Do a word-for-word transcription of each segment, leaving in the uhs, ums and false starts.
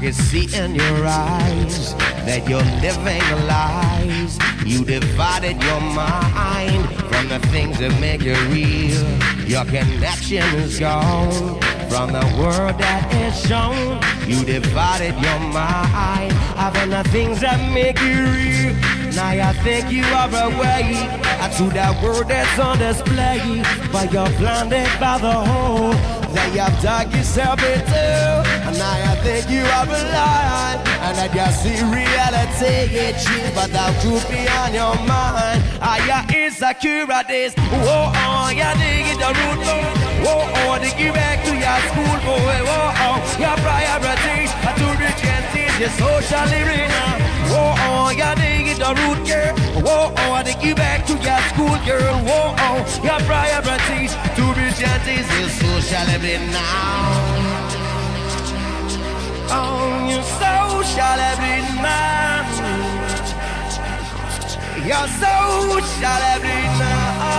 can see in your eyes that you're living lies. You divided your mind from the things that make you real. Your connection is gone from the world that is shown. You divided your mind from the things that make you real. Now I think you are away to that word that's on display, but you're blinded by the hole that you've dug yourself into. And now I think you are blind, and that you see reality, it's true, but that truth beyond your mind. Are your insecurities? Whoa, oh, you dig it the root, boy. Whoa, oh, dig you back to your school, boy. Whoa, oh, your priorities are to reach and teach your social arena. Whoa, oh, you dig it the root, girl. Whoa, oh, dig you back to your school, girl. Whoa, oh, your priorities to reach and teach your social arena. Oh, your social arena. Your social arena.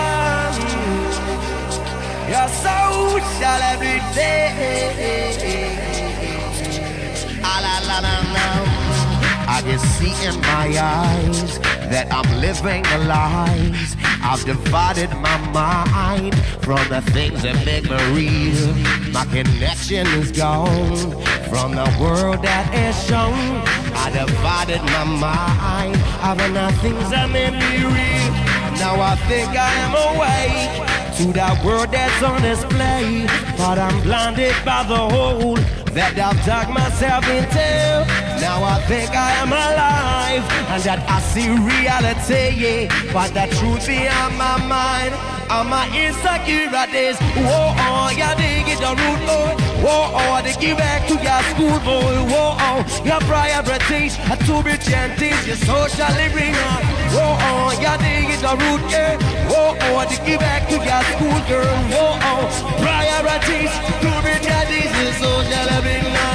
Your social everyday. Ah, la, la, la, la. I can see in my eyes that I'm living the lies. I've divided my mind from the things that make me real. My connection is gone from the world that is shown. I divided my mind from the things that make me real. Now I think I am awake to that word that's on display, but I'm blinded by the hole that I've dug myself into. Now I think I am alive, and that I see reality, yeah, but the truth beyond my mind are my insecurities. Whoa, oh, you dig it the root, boy. Whoa, oh, they give back to your school, boy. Whoa, oh, your priorities are to be chanted, your social arena. Whoa, oh, you dig it the root, girl. Whoa, oh, they give back to your school, girl. Whoa, oh, priorities to be chanted, your social arena.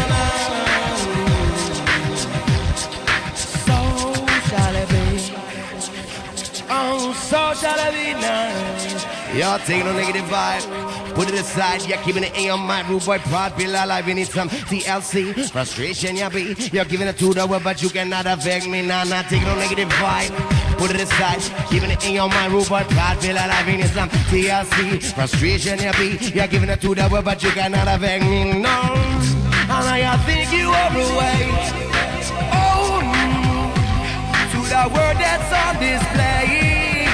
Social arena. Oh, social arena. Y'all take no negative vibe, put it aside, you're keeping it in your mind. Rude boy, proud, feel alive, you need some T L C. Frustration, you be, you're giving it to the world, but you cannot affect me. Nah, nah, take no negative vibe, put it aside, keeping it in your mind. Rude boy, proud, feel alive, you need some T L C. Frustration, you be, you're giving it to the world, but you cannot affect me. No, and I think you are away. Oh, to the word that's on display.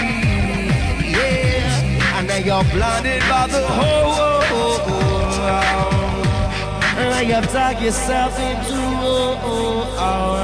And now you're blinded by the whole. And now you've dug yourself into. Oh,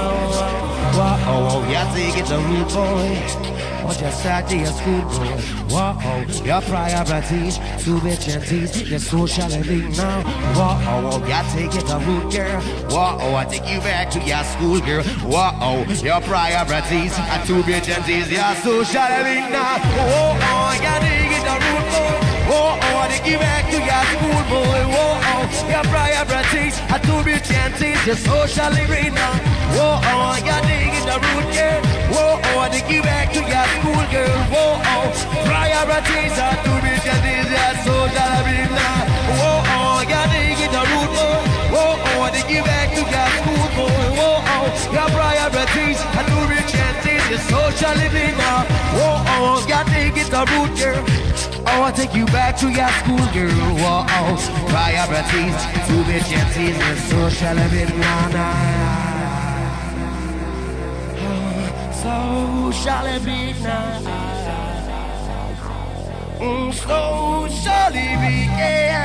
oh, you take it the root, boy. Or just sat to your school, boy. Whoa, your priorities, to bitch and tease, your social elite now. Whoa, you take it the root, girl. Whoa, I take you back to your school, girl. Whoa, your priorities, to bitch and tease, your social elite now. Whoa, you take it the root, boy. Whoa, I take you back to your school, boy. Whoa, your priorities, to bitch and tease, your social elite now. Whoa, you take it the root, girl. Whoa, I take you back to your school, girl. Whoa, priorities are to be chanted, your social arena. Whoa, you dig it the root, boy. Whoa, I take you back to your school, boy. Whoa, your priorities are to be chanted, your social arena. Whoa, you dig it the root, girl. Oh, I take you back to your school, girl. Whoa, priorities to be chanted, your social arena. So shall it be now. Mm, so shall it be, yeah.